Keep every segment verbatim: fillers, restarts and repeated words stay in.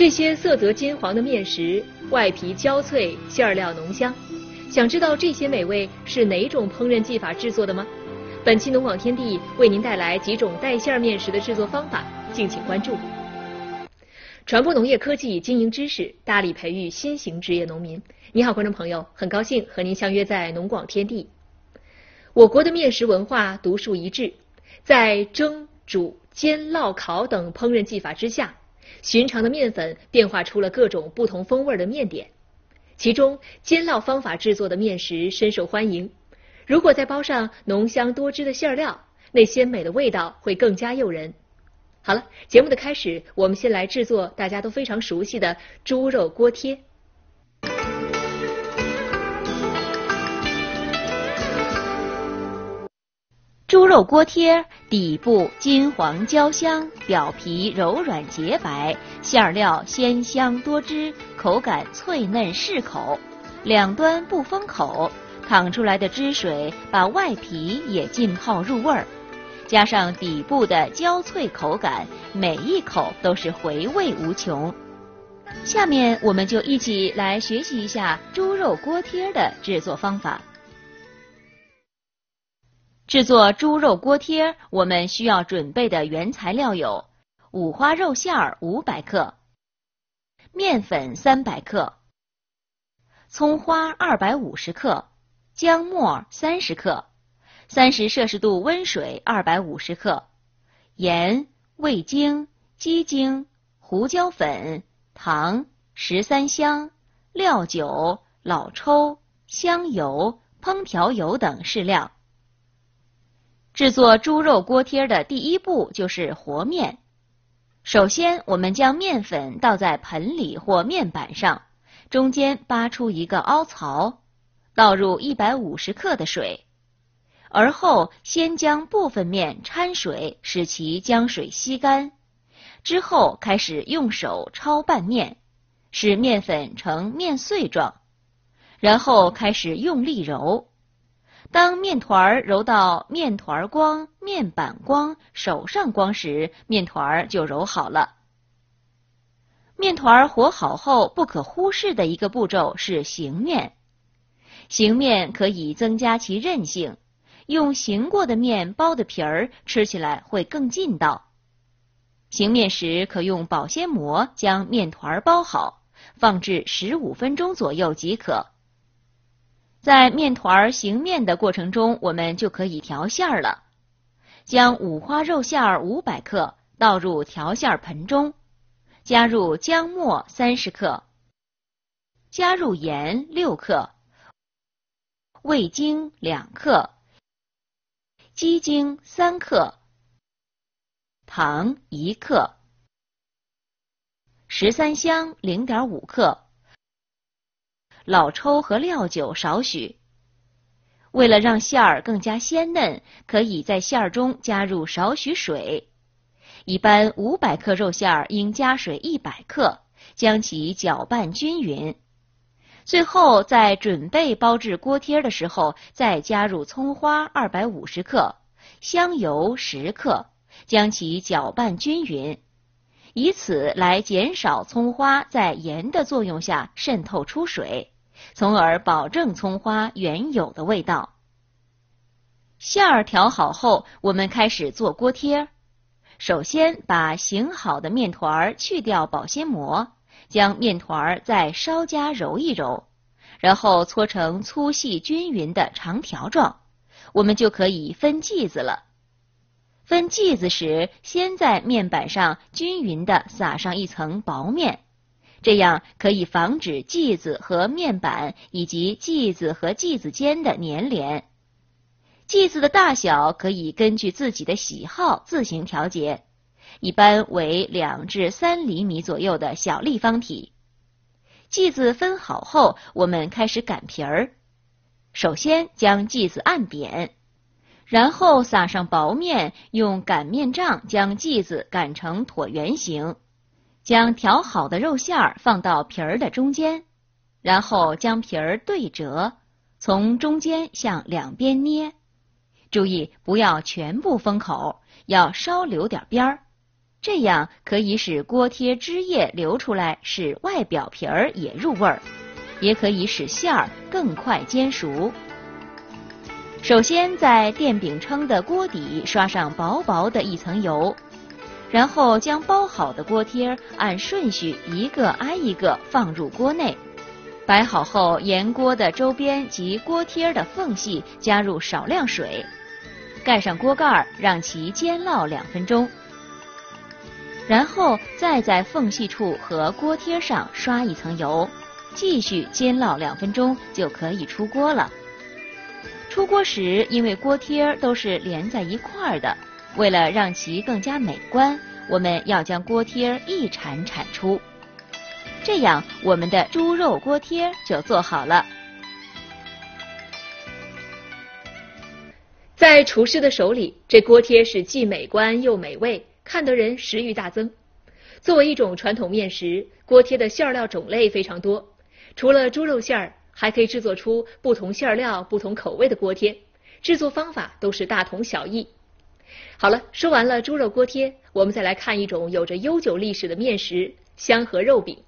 这些色泽金黄的面食，外皮焦脆，馅料浓香。想知道这些美味是哪种烹饪技法制作的吗？本期农广天地为您带来几种带馅面食的制作方法，敬请关注。传播农业科技经营知识，大力培育新型职业农民。你好，观众朋友，很高兴和您相约在农广天地。我国的面食文化独树一帜，在蒸、煮、煎、烙、烤等烹饪技法之下，寻常的面粉变化出了各种不同风味的面点。其中，煎烙方法制作的面食深受欢迎。如果再包上浓香多汁的馅料，那鲜美的味道会更加诱人。好了，节目的开始，我们先来制作大家都非常熟悉的猪肉锅贴。 猪肉锅贴底部金黄焦香，表皮柔软洁白，馅料鲜香多汁，口感脆嫩适口，两端不封口，淌出来的汁水把外皮也浸泡入味儿，加上底部的焦脆口感，每一口都是回味无穷。下面我们就一起来学习一下猪肉锅贴的制作方法。制作猪肉锅贴，我们需要准备的原材料有五花肉馅儿五百克，面粉三百克，葱花二百五十克，姜末三十克，三十摄氏度温水二百五十克，盐、味精、鸡精、胡椒粉、糖、十三香、料酒、老抽、香油、烹调油等适量。制作猪肉锅贴的第一步就是和面。首先，我们将面粉倒在盆里或面板上，中间扒出一个凹槽，倒入一百五十克的水，而后先将部分面掺水，使其将水吸干，之后开始用手抄拌面，使面粉呈面碎状，然后开始用力揉。当面团揉到面团光、面板光、手上光时，面团就揉好了。面团和好后，不可忽视的一个步骤是醒面。醒面可以增加其韧性，用醒过的面包的皮儿，吃起来会更劲道。醒面时可用保鲜膜将面团包好，放置十五分钟左右即可。在面团醒面的过程中，我们就可以调馅了。将五花肉馅五百克倒入调馅盆中，加入姜末三十克，加入盐六克，味精两克，鸡精三克，糖一克，十三香零点五克。老抽和料酒少许。为了让馅儿更加鲜嫩，可以在馅儿中加入少许水。一般五百克肉馅儿应加水一百克，将其搅拌均匀。最后在准备包制锅贴的时候，再加入葱花二百五十克，香油十克，将其搅拌均匀，以此来减少葱花在盐的作用下渗透出水，从而保证葱花原有的味道。馅儿调好后，我们开始做锅贴。首先把醒好的面团去掉保鲜膜，将面团再稍加揉一揉，然后搓成粗细均匀的长条状，我们就可以分剂子了。分剂子时，先在面板上均匀地撒上一层薄面，这样可以防止剂子和面板以及剂子和剂子间的粘连。剂子的大小可以根据自己的喜好自行调节，一般为两至三厘米左右的小立方体。剂子分好后，我们开始擀皮儿。首先将剂子按扁，然后撒上薄面，用擀面杖将剂子擀成椭圆形，将调好的肉馅儿放到皮儿的中间，然后将皮儿对折，从中间向两边捏。注意不要全部封口，要稍留点边儿。 这样可以使锅贴汁液流出来，使外表皮儿也入味儿，也可以使馅儿更快煎熟。首先在电饼铛的锅底刷上薄薄的一层油，然后将包好的锅贴按顺序一个挨一个放入锅内，摆好后沿锅的周边及锅贴的缝隙加入少量水，盖上锅盖让其煎烙两分钟，然后再在缝隙处和锅贴上刷一层油，继续煎烙两分钟就可以出锅了。出锅时，因为锅贴都是连在一块儿的，为了让其更加美观，我们要将锅贴一铲铲出。这样，我们的猪肉锅贴就做好了。 在厨师的手里，这锅贴是既美观又美味，看得人食欲大增。作为一种传统面食，锅贴的馅料种类非常多，除了猪肉馅儿，还可以制作出不同馅料、不同口味的锅贴，制作方法都是大同小异。好了，说完了猪肉锅贴，我们再来看一种有着悠久历史的面食——香河肉饼。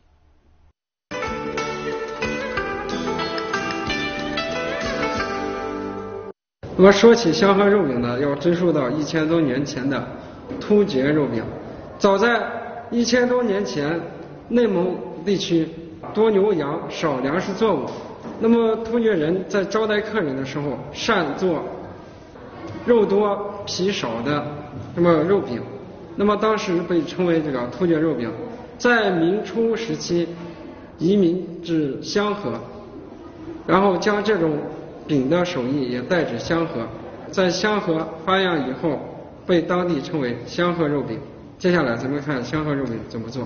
那么说起香河肉饼呢，要追溯到一千多年前的突厥肉饼。早在一千多年前，内蒙地区多牛羊，少粮食作物。那么突厥人在招待客人的时候，善做肉多皮少的那么肉饼，那么当时被称为这个突厥肉饼。在明初时期移民至香河，然后将这种饼的手艺也带至香河，在香河发扬以后，被当地称为香河肉饼。接下来咱们看香河肉饼怎么做。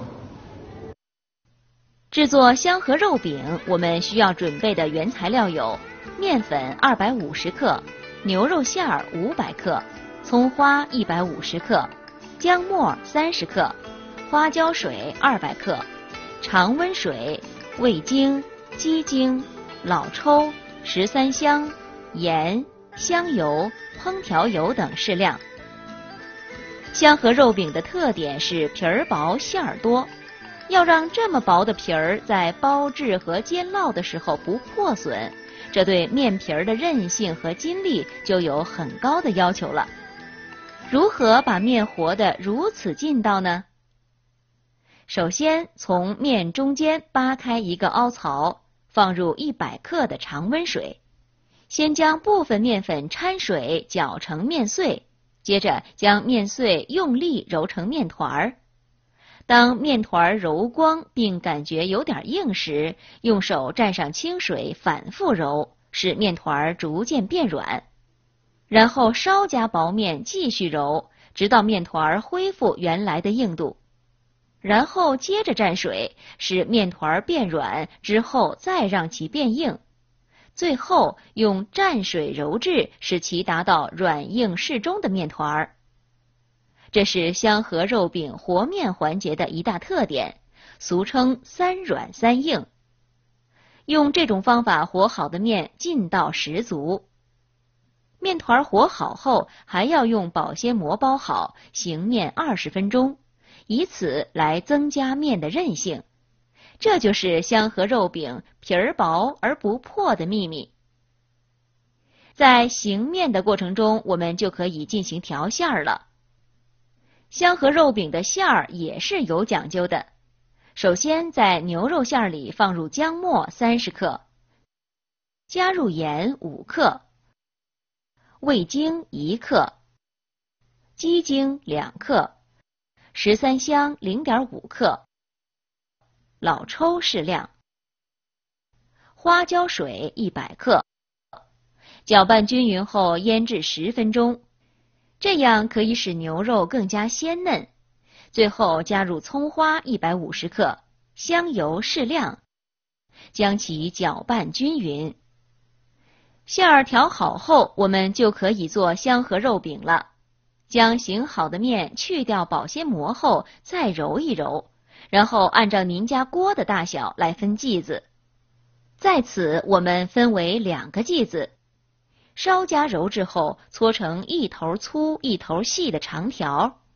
制作香河肉饼，我们需要准备的原材料有：面粉二百五十克，牛肉馅儿五百克，葱花一百五十克，姜末三十克，花椒水二百克，常温水、味精、鸡精、老抽、十三香、盐、香油、烹调油等适量。香河肉饼的特点是皮儿薄馅儿多，要让这么薄的皮儿在包制和煎烙的时候不破损，这对面皮儿的韧性和筋力就有很高的要求了。如何把面和得如此劲道呢？首先从面中间扒开一个凹槽，放入一百克的常温水，先将部分面粉掺水搅成面碎，接着将面碎用力揉成面团儿。当面团揉光并感觉有点硬时，用手蘸上清水反复揉，使面团逐渐变软。然后稍加薄面继续揉，直到面团恢复原来的硬度。然后接着蘸水，使面团变软之后再让其变硬。最后用蘸水揉制，使其达到软硬适中的面团。这是香河肉饼和面环节的一大特点，俗称三软三硬。用这种方法和好的面劲道十足。面团和好后，还要用保鲜膜包好，醒面二十分钟，以此来增加面的韧性。这就是香河肉饼皮儿薄而不破的秘密。在醒面的过程中，我们就可以进行调馅儿了。香河肉饼的馅儿也是有讲究的。首先在牛肉馅儿里放入姜末三十克，加入盐五克，味精一克，鸡精两克，十三香零点五克，老抽适量，花椒水一百克，搅拌均匀后腌制十分钟，这样可以使牛肉更加鲜嫩。最后加入葱花一百五十克，香油适量，将其搅拌均匀。馅儿调好后，我们就可以做香河肉饼了。将醒好的面去掉保鲜膜后，再揉一揉，然后按照您家锅的大小来分剂子。在此我们分为两个剂子，稍加揉制后搓成一头粗一头细的长条，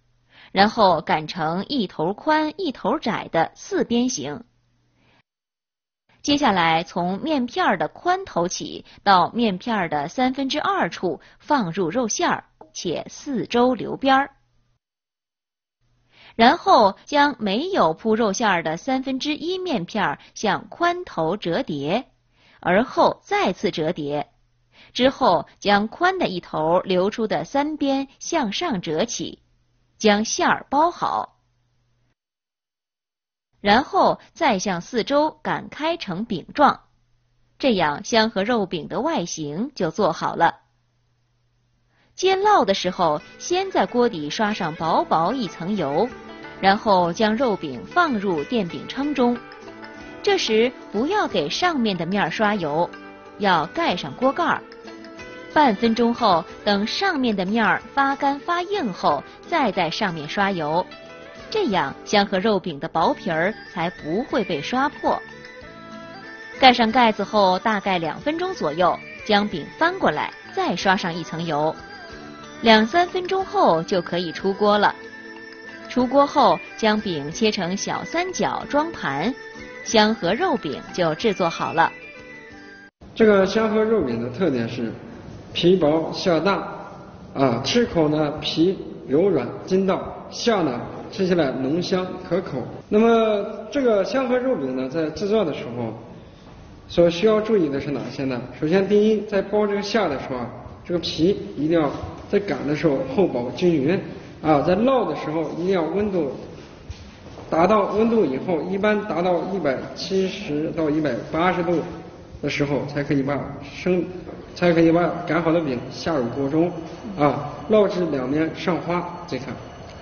然后擀成一头宽一头窄的四边形。接下来从面片的宽头起到面片的三分之二处放入肉馅儿，且四周留边儿。然后将没有铺肉馅儿的三分之一面片向宽头折叠，而后再次折叠，之后将宽的一头留出的三边向上折起，将馅儿包好，然后再向四周擀开成饼状，这样香河肉饼的外形就做好了。煎烙的时候，先在锅底刷上薄薄一层油，然后将肉饼放入电饼铛中。这时不要给上面的面刷油，要盖上锅盖。半分钟后，等上面的面发干发硬后，再在上面刷油，这样香河肉饼的薄皮儿才不会被刷破。盖上盖子后，大概两分钟左右，将饼翻过来，再刷上一层油。两三分钟后就可以出锅了。出锅后，将饼切成小三角装盘，香河肉饼就制作好了。 这个香河肉饼的特点是皮薄馅大，啊，吃口呢皮柔软筋道，馅呢吃起来浓香可口。那么这个香河肉饼呢，在制作的时候所需要注意的是哪些呢？首先，第一，在包这个馅的时候啊，这个皮一定要在擀的时候厚薄均匀啊，在烙的时候一定要温度达到温度以后，一般达到一百七十到一百八十度的时候，才可以把生才可以把擀好的饼下入锅中啊，烙至两面上花即可。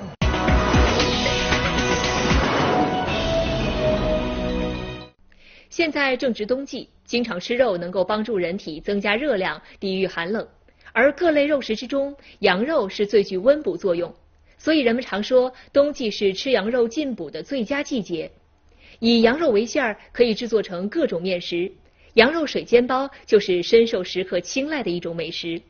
现在正值冬季，经常吃肉能够帮助人体增加热量，抵御寒冷。而各类肉食之中，羊肉是最具温补作用，所以人们常说冬季是吃羊肉进补的最佳季节。以羊肉为馅儿，可以制作成各种面食，羊肉水煎包就是深受食客青睐的一种美食。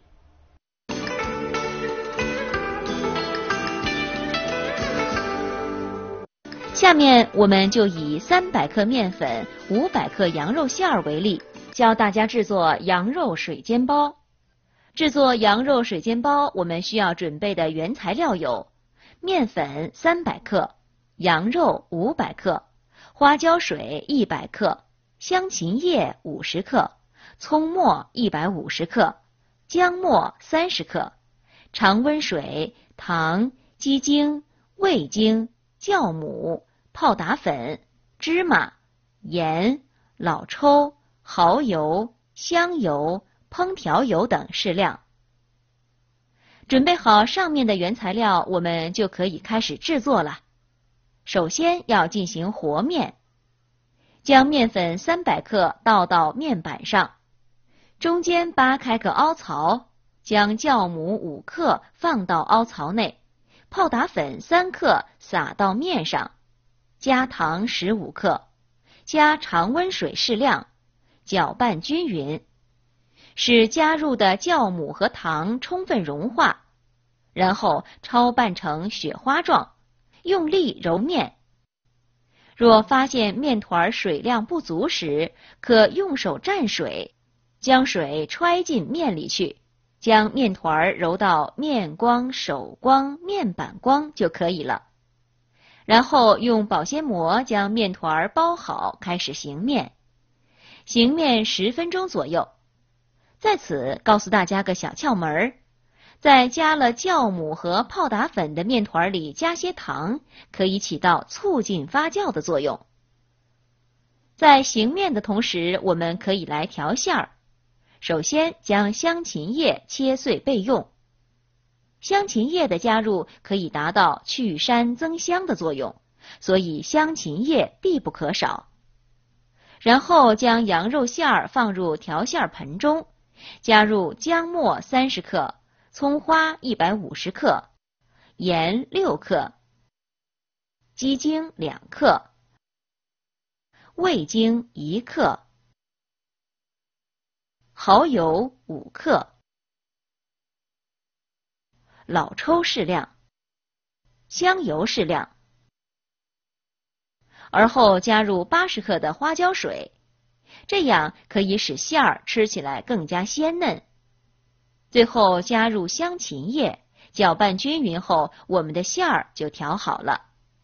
下面我们就以三百克面粉、五百克羊肉馅儿为例，教大家制作羊肉水煎包。制作羊肉水煎包，我们需要准备的原材料有：面粉三百克、羊肉五百克、花椒水一百克、香芹叶五十克、葱末一百五十克、姜末三十克、常温水、糖、鸡精、味精、酵母、泡打粉、芝麻、盐、老抽、蚝油、香油、烹调油等适量。准备好上面的原材料，我们就可以开始制作了。首先要进行和面，将面粉三百克倒到面板上，中间扒开个凹槽，将酵母五克放到凹槽内，泡打粉三克撒到面上，加糖十五克，加常温水适量，搅拌均匀，使加入的酵母和糖充分融化，然后焯拌成雪花状，用力揉面。若发现面团水量不足时，可用手蘸水，将水揣进面里去，将面团揉到面光、手光、面板光就可以了。然后用保鲜膜将面团包好，开始醒面。醒面十分钟左右。在此告诉大家个小窍门，在加了酵母和泡打粉的面团里加些糖，可以起到促进发酵的作用。在醒面的同时，我们可以来调馅儿。首先将香芹叶切碎备用。香芹叶的加入可以达到去膻增香的作用，所以香芹叶必不可少。然后将羊肉馅儿放入调馅盆中，加入姜末三十克、葱花一百五十克、盐六克、鸡精两克、味精一克、蚝油五克、老抽适量。 香油适量，而后加入八十克的花椒水，这样可以使馅儿吃起来更加鲜嫩。最后加入香芹叶，搅拌均匀后，我们的馅儿就调好了。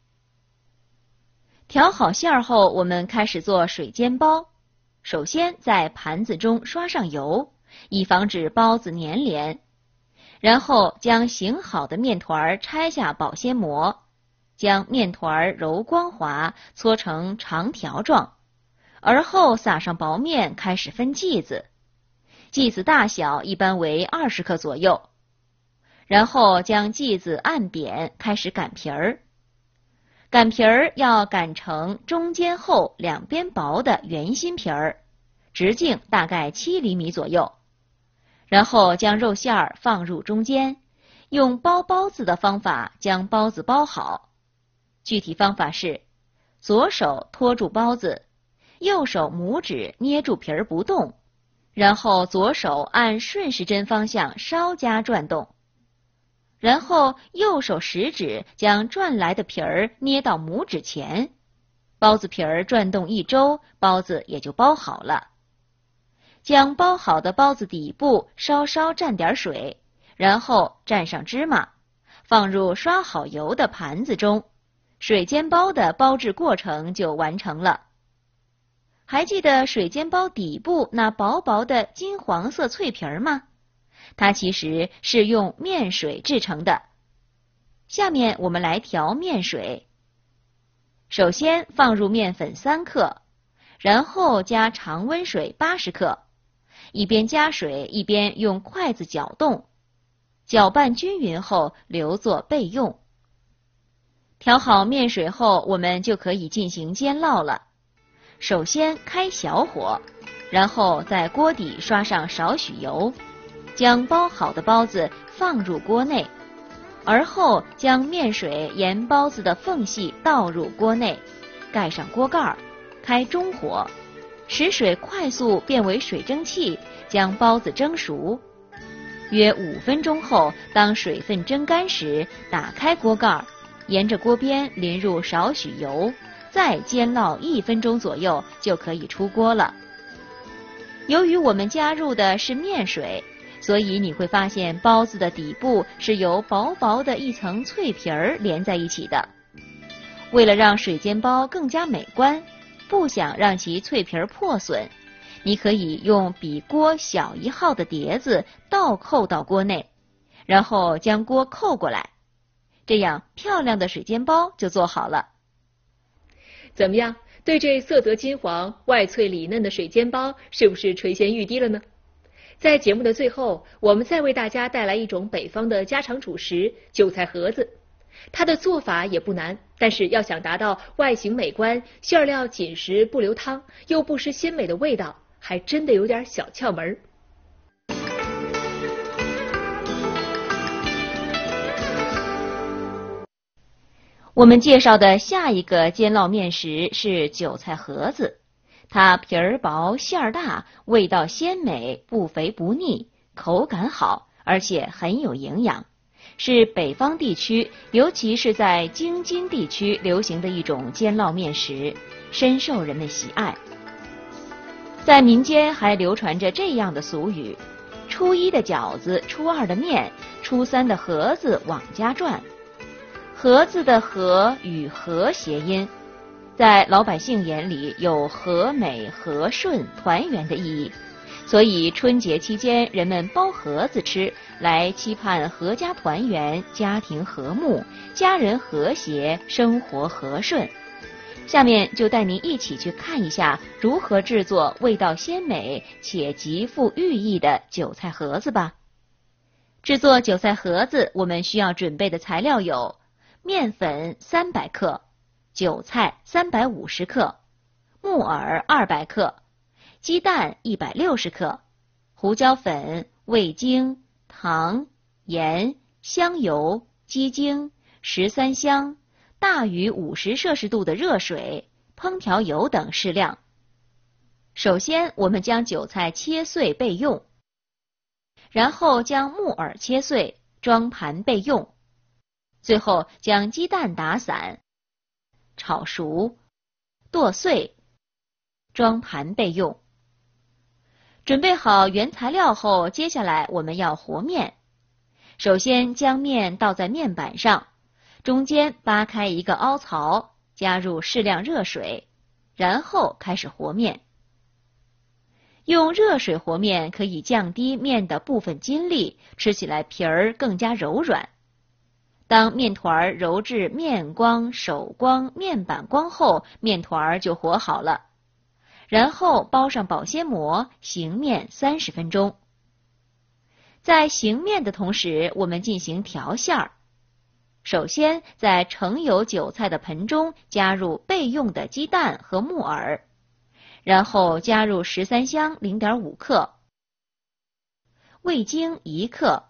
调好馅儿后，我们开始做水煎包。首先在盘子中刷上油，以防止包子粘连。然后将醒好的面团拆下保鲜膜，将面团揉光滑，搓成长条状，而后撒上薄面，开始分剂子。剂子大小一般为二十克左右。然后将剂子按扁，开始擀皮儿。擀皮儿要擀成中间厚、两边薄的圆心皮儿，直径大概七厘米左右。然后将肉馅儿放入中间，用包包子的方法将包子包好。具体方法是：左手托住包子，右手拇指捏住皮儿不动，然后左手按顺时针方向稍加转动，然后右手食指将转来的皮儿捏到拇指前，包子皮儿转动一周，包子也就包好了。将包好的包子底部稍稍蘸点水，然后蘸上芝麻，放入刷好油的盘子中，水煎包的包制过程就完成了。还记得水煎包底部那薄薄的金黄色脆皮儿吗？它其实是用面水制成的。下面我们来调面水。首先放入面粉三克，然后加常温水八十克。一边加水一边用筷子搅动，搅拌均匀后留作备用。调好面水后，我们就可以进行煎烙了。首先开小火，然后在锅底刷上少许油，将包好的包子放入锅内，而后将面水沿包子的缝隙倒入锅内，盖上锅盖，开中火，使水快速变为水蒸气，将包子蒸熟。约五分钟后，当水分蒸干时，打开锅盖，沿着锅边淋入少许油，再煎烙一分钟左右就可以出锅了。由于我们加入的是面水，所以你会发现包子的底部是由薄薄的一层脆皮儿连在一起的。为了让水煎包更加美观，不想让其脆皮儿破损，你可以用比锅小一号的碟子倒扣到锅内，然后将锅扣过来，这样漂亮的水煎包就做好了。 怎么样？对这色泽金黄、外脆里嫩的水煎包，是不是垂涎欲滴了呢？在节目的最后，我们再为大家带来一种北方的家常主食——韭菜盒子。它的做法也不难，但是要想达到外形美观、馅料紧实不流汤，又不失鲜美的味道，还真的有点小窍门。 我们介绍的下一个煎烙面食是韭菜盒子，它皮儿薄馅儿大，味道鲜美，不肥不腻，口感好，而且很有营养，是北方地区，尤其是在京津地区流行的一种煎烙面食，深受人们喜爱。在民间还流传着这样的俗语：初一的饺子，初二的面，初三的盒子往家转。盒子的和与和谐音，在老百姓眼里有和美、和顺、团圆的意义，所以春节期间人们包盒子吃，来期盼阖家团圆、家庭和睦、家人和谐、生活和顺。下面就带您一起去看一下如何制作味道鲜美且极富寓意的韭菜盒子吧。制作韭菜盒子，我们需要准备的材料有面粉三百克，韭菜三百五十克，木耳二百克，鸡蛋一百六十克，胡椒粉、味精、糖、盐、香油、鸡精、十三香、大于五十摄氏度的热水、烹调油等适量。首先，我们将韭菜切碎备用，然后将木耳切碎装盘备用。 最后将鸡蛋打散，炒熟，剁碎，装盘备用。准备好原材料后，接下来我们要和面。首先将面倒在面板上，中间扒开一个凹槽，加入适量热水，然后开始和面。用热水和面可以降低面的部分筋力，吃起来皮儿更加柔软。当面团揉至面光、手光、面板光后，面团就和好了。然后包上保鲜膜，醒面三十分钟。在醒面的同时，我们进行调馅儿。首先，在盛有韭菜的盆中加入备用的鸡蛋和木耳，然后加入十三香 零点五 克、味精一克、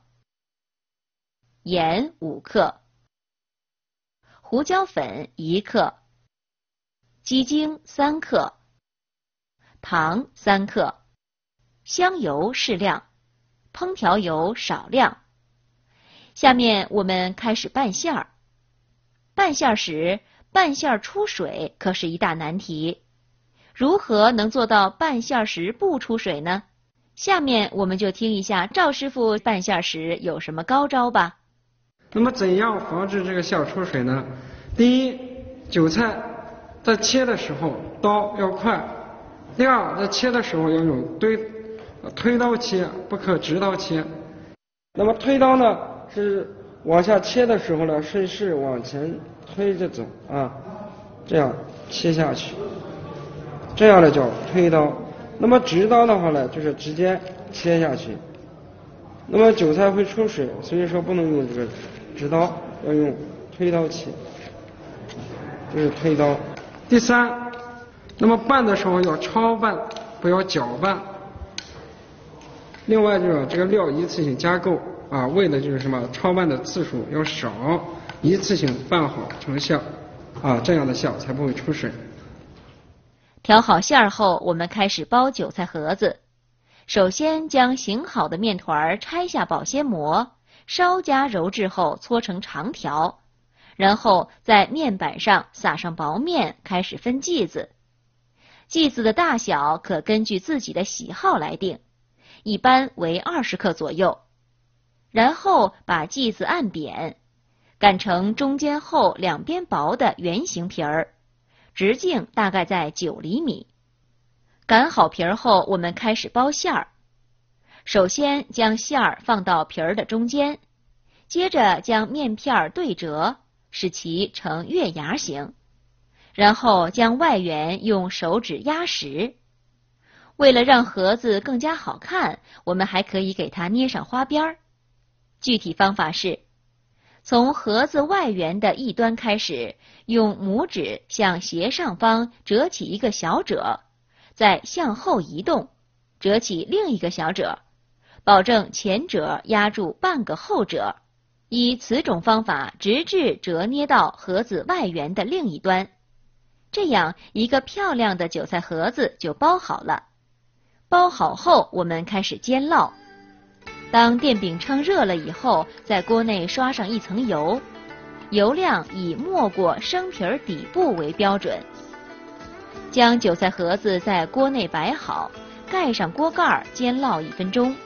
盐五克、胡椒粉一克、鸡精三克、糖三克、香油适量，烹调油少量。下面我们开始拌馅儿。拌馅儿时，拌馅儿出水可是一大难题。如何能做到拌馅儿时不出水呢？下面我们就听一下赵师傅拌馅儿时有什么高招吧。 那么怎样防止这个馅儿出水呢？第一，韭菜在切的时候刀要快。第二，在切的时候要用推推刀切，不可直刀切。那么推刀呢，是往下切的时候呢，顺势往前推着走啊，这样切下去，这样的叫推刀。那么直刀的话呢，就是直接切下去。那么韭菜会出水，所以说不能用这个直刀，要用推刀切，这是推刀。第三，那么拌的时候要超拌，不要搅拌。另外就是这个料一次性加够啊，为的就是什么？超拌的次数要少，一次性拌好成馅啊，这样的馅才不会出水。 调好馅儿后，我们开始包韭菜盒子。首先将醒好的面团拆下保鲜膜，稍加揉制后搓成长条，然后在面板上撒上薄面，开始分剂子。剂子的大小可根据自己的喜好来定，一般为二十克左右。然后把剂子按扁，擀成中间厚两边薄的圆形皮儿，直径大概在九厘米。擀好皮儿后，我们开始包馅儿。首先将馅儿放到皮儿的中间，接着将面片对折，使其呈月牙形，然后将外缘用手指压实。为了让盒子更加好看，我们还可以给它捏上花边儿。具体方法是，从盒子外缘的一端开始，用拇指向斜上方折起一个小褶，再向后移动，折起另一个小褶，保证前褶压住半个后褶，以此种方法直至折捏到盒子外缘的另一端。这样一个漂亮的韭菜盒子就包好了。包好后，我们开始煎烙。当电饼铛热了以后，在锅内刷上一层油，油量以没过生皮儿底部为标准。将韭菜盒子在锅内摆好，盖上锅盖煎烙一分钟。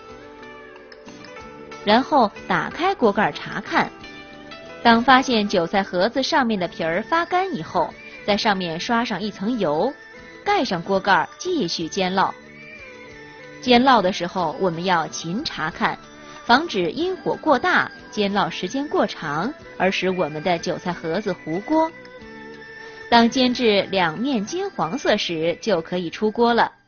然后打开锅盖查看，当发现韭菜盒子上面的皮儿发干以后，在上面刷上一层油，盖上锅盖继续煎烙。煎烙的时候，我们要勤查看，防止因火过大、煎烙时间过长，而使我们的韭菜盒子糊锅。当煎至两面金黄色时，就可以出锅了。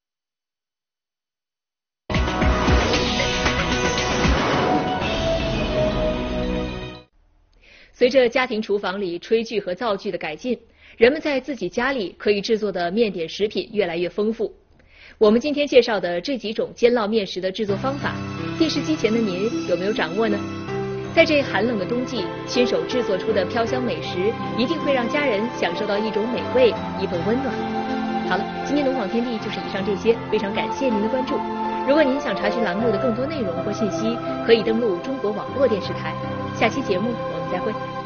随着家庭厨房里炊具和灶具的改进，人们在自己家里可以制作的面点食品越来越丰富。我们今天介绍的这几种煎烙面食的制作方法，电视机前的您有没有掌握呢？在这寒冷的冬季，亲手制作出的飘香美食，一定会让家人享受到一种美味，一份温暖。好了，今天龙广天地就是以上这些，非常感谢您的关注。 如果您想查询栏目的更多内容或信息，可以登录中国网络电视台。下期节目我们再会。